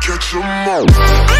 Catch 'em all.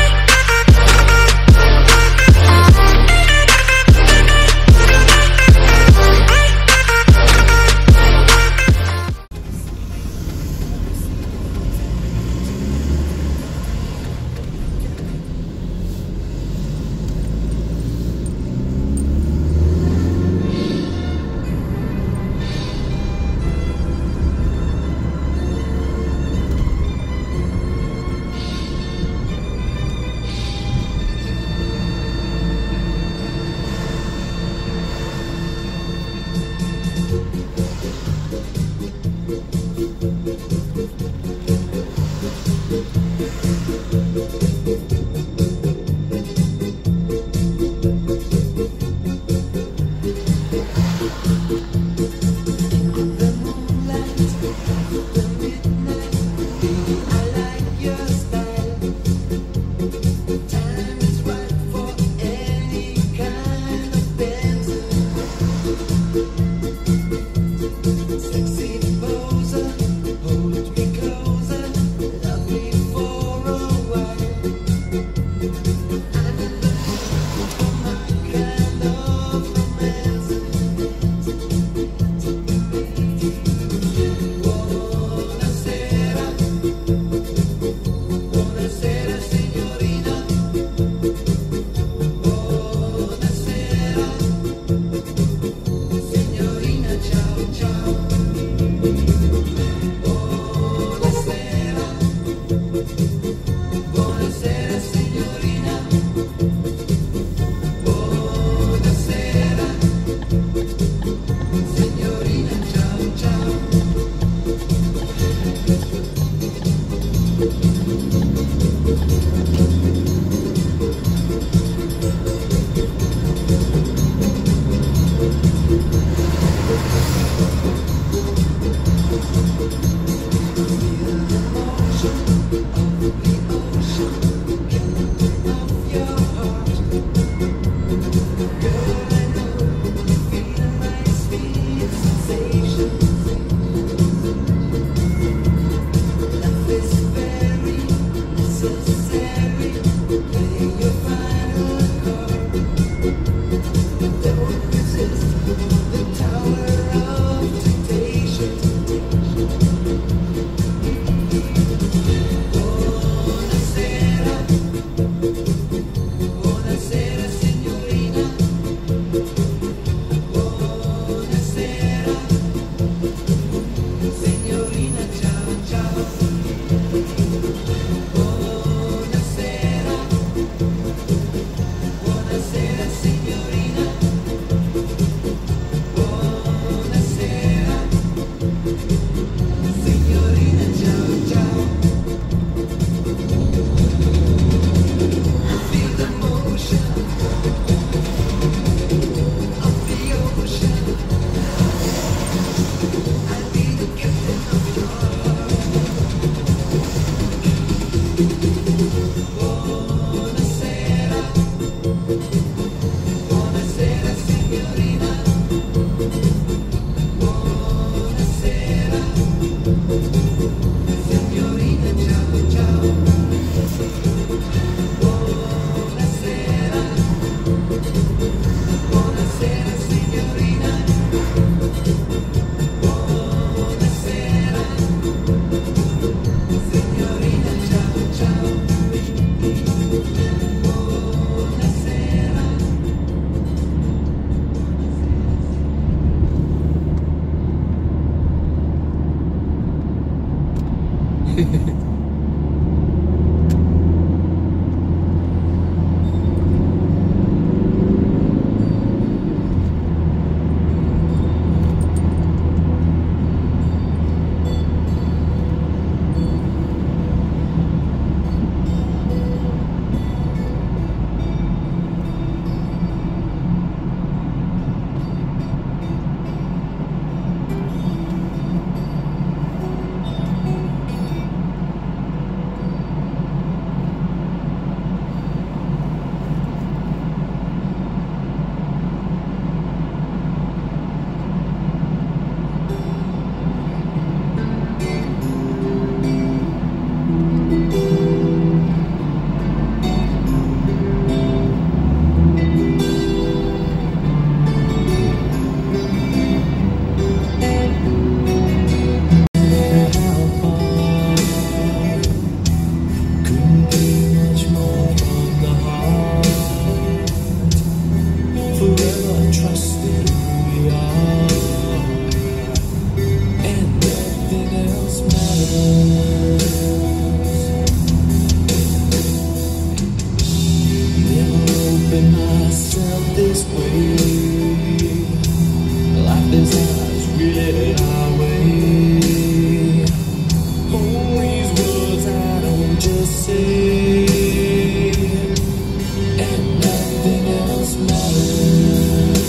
say, and nothing else matters.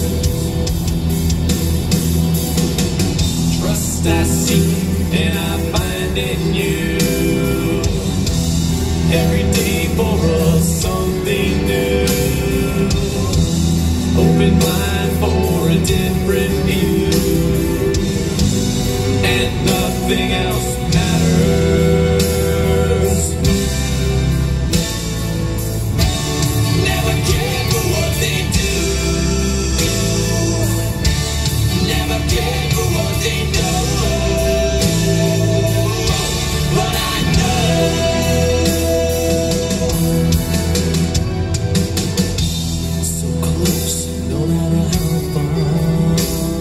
Trust I seek and I find in you. Every day for us something new. Open mind for a different view, and nothing else matters. Never cared for what they do. Never cared for what they know. But I know. So close, no matter how far.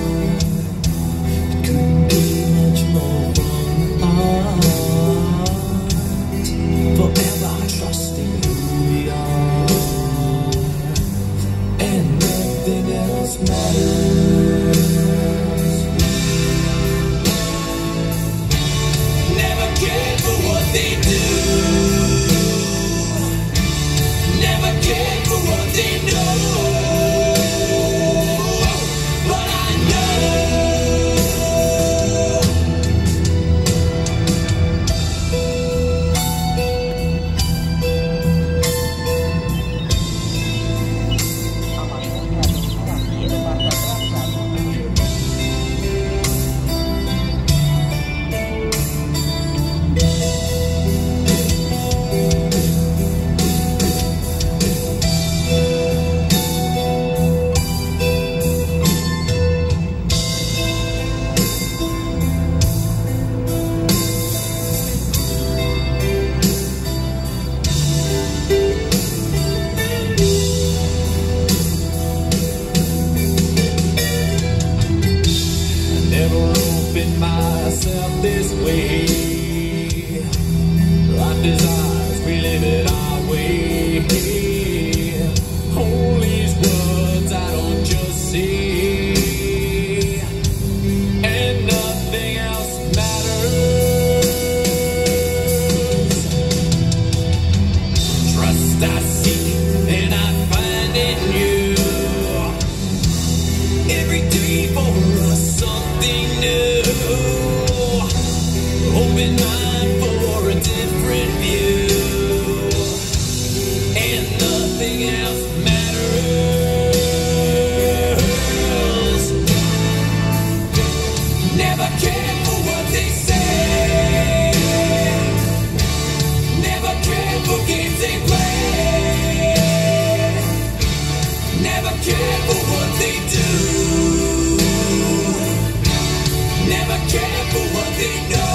It couldn't be much more from heart. Forever trusting who we are, and nothing else matters. Never cared for what they do. Never cared for what they know. But I know. Never opened myself this way. Life is ours, we live it our way. Hold these words I don't just say, and nothing else matters. Trust I seek and I find in you. Every day for us something new. Open mind for a different view, and nothing else matters. Never cared for what they say. Never cared for games they play. Never cared for what they do. Never cared for what they know.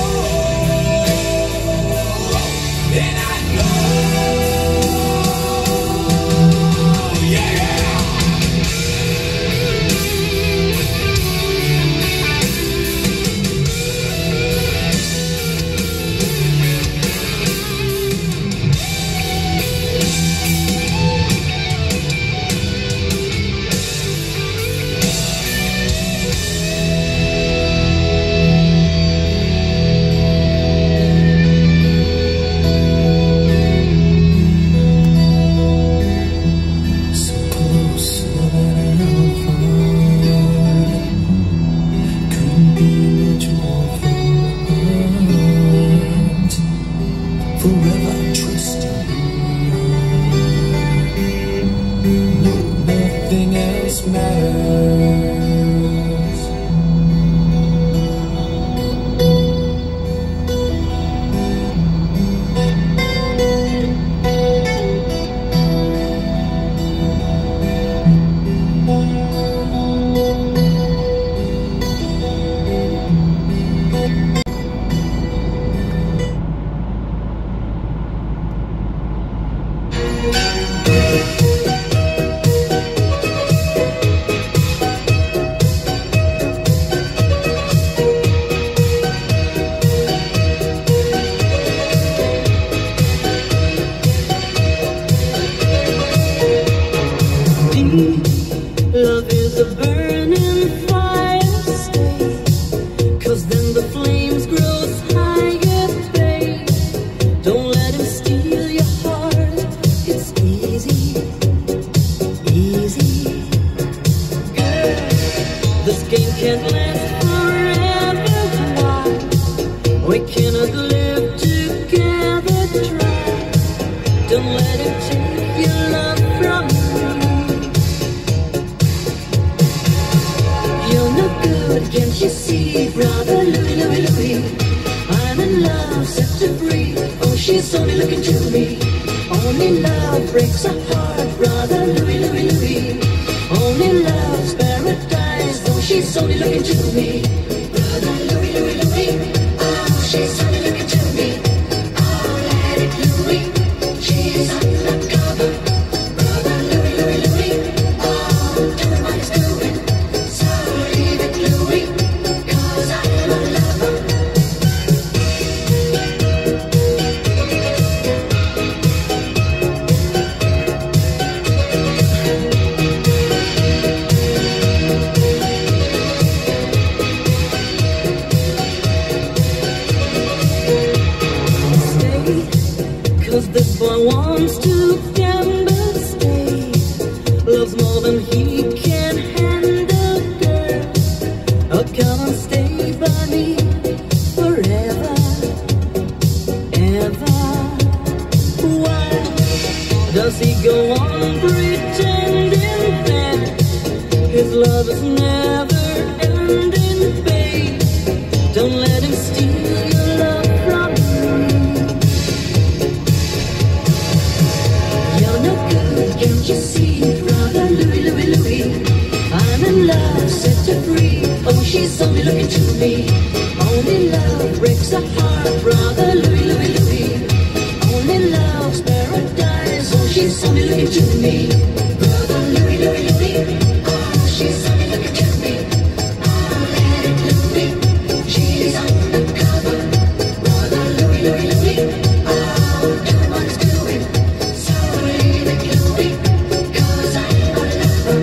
And I know, yeah. So close, no matter how far. Couldn't be much more from heart. Forever trusting who we are. No, nothing else matters. Love is a burning fire, stay, 'cause then the flames grow higher, babe. Don't let him Don't let him take your love from you. You're no good, can't you see, brother Louie, Louie, Louie? I'm in love, set to free. Oh, she's only looking to me. Only love breaks a heart, brother Louie, Louie, Louie. Only love's paradise. Oh, she's only looking to me. Brother Louie, Louie, Louie. Oh, she's only looking to me. Oh, let it Louie. She's undercover. Brother Louie, Louie, Louie. Oh, tell him what he's doing. So leave it Louie, 'cause I'm a lover. Cause this boy wants to gamble, stay. Loves more than he can handle, girl. Oh, come and stay by me forever, ever. Why does he go on pretending that his love is never ending, babe? Don't let him steal your love from you. Can't you see, brother Louie, Louie, Louie? I'm in love, set to free. Oh, she's only looking to me. Only love breaks a heart, brother Louie, Louie, Louie. Only love's paradise. Oh, she's only looking to me. Brother Louie, Louie, Louie. Oh, she's only looking to me. Oh, let it Louie. She's undercover. Brother Louie, Louie, Louie. Oh, tell him what he's doing. So leave it Louie, 'cause I'm a lover.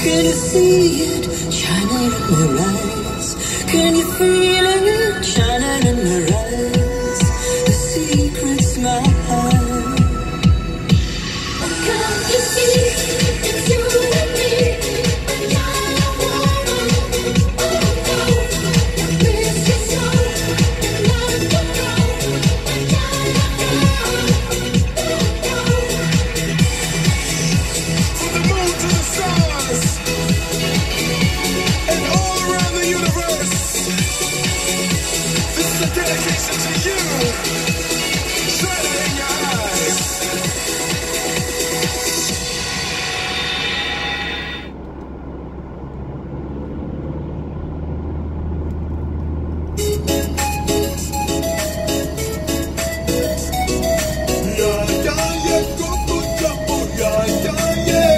Can you see it shining in her eyes? Can you feel it shining in her eyes? The secret smile. Can't you see it's you and me? Dedication to you, shining in your eyes. Yeah, yeah, yeah, go, go, jumbo, yeah, yeah, yeah.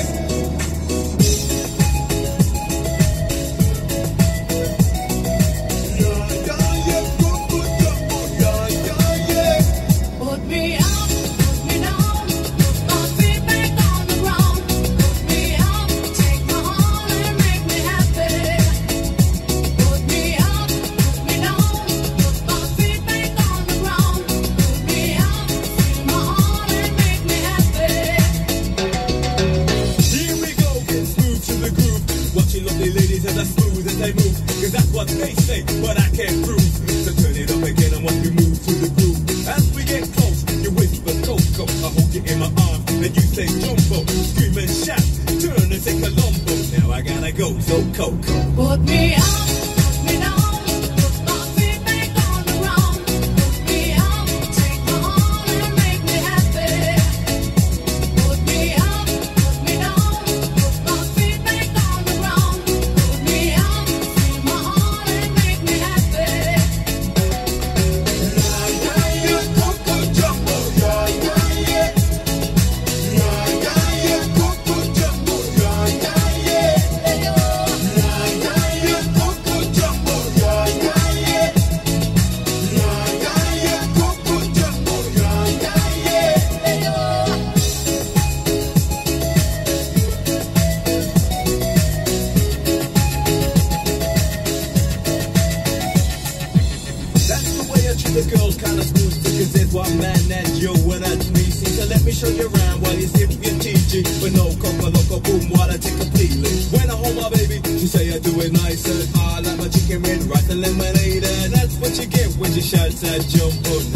What they say, but I can't prove. So turn it up again and watch me move to the groove. As we get close, you whisper Coco. I hold you in my arms and you say Jumbo. Scream and shout, turn and say Colombo. Now I gotta go, so Coco. Put me up, put me down, put my feet back on the ground. Put me up, take my heart and make me happy. Put me up, put me down, put my feet back on the ground. Put me up, feel my heart and make me happy. Yeah, yeah, yeah, Coco Jumbo, yeah, yeah, yeah. Yeah, yeah, yeah, Coco Jumbo, yeah, yeah, yeah. Yeah, yeah, yeah, Coco Jumbo, yeah, yeah, yeah. Yeah, yeah, yeah, Coco Jumbo, yeah, yeah, yeah. That's the way I treat the girls, kinda smooth, because there's one man that you and that's me. See, so let me show you around while you sip your TG. But no coca loco boom while I take completely. When I hold my baby, you say I do it nicer. I like my chicken with rice and lemonade, and that's what you get when you shout that jump.